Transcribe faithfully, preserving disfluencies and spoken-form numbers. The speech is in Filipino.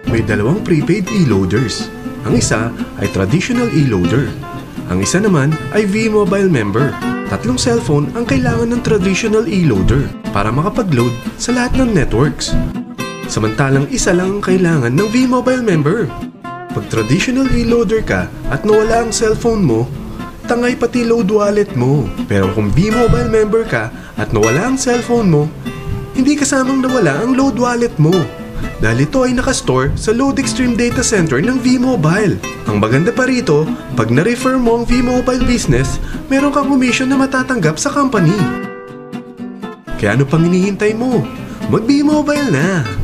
may dalawang prepaid e-loaders. Ang isa ay traditional e-loader. Ang isa naman ay V-Mobile member. Tatlong cellphone ang kailangan ng traditional e-loader para makapag-load sa lahat ng networks. Samantalang isa lang ang kailangan ng V-Mobile member. Pag traditional e-loader ka at nawala ang cellphone mo, tangay pati load wallet mo. Pero kung V-Mobile member ka at nawala ang cellphone mo, hindi kasamang nawala ang load wallet mo. Dahil ito ay nakastore sa Load Extreme Data Center ng V-Mobile. Ang maganda pa rito, pag na-refer mo ang V-Mobile business, meron kang commission na matatanggap sa company. Kaya ano pang hinihintay mo? Mag-V-Mobile na!